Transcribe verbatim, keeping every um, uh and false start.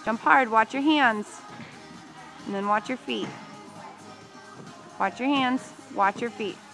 Jump hard, watch your hands. And then watch your feet. Watch your hands, watch your feet.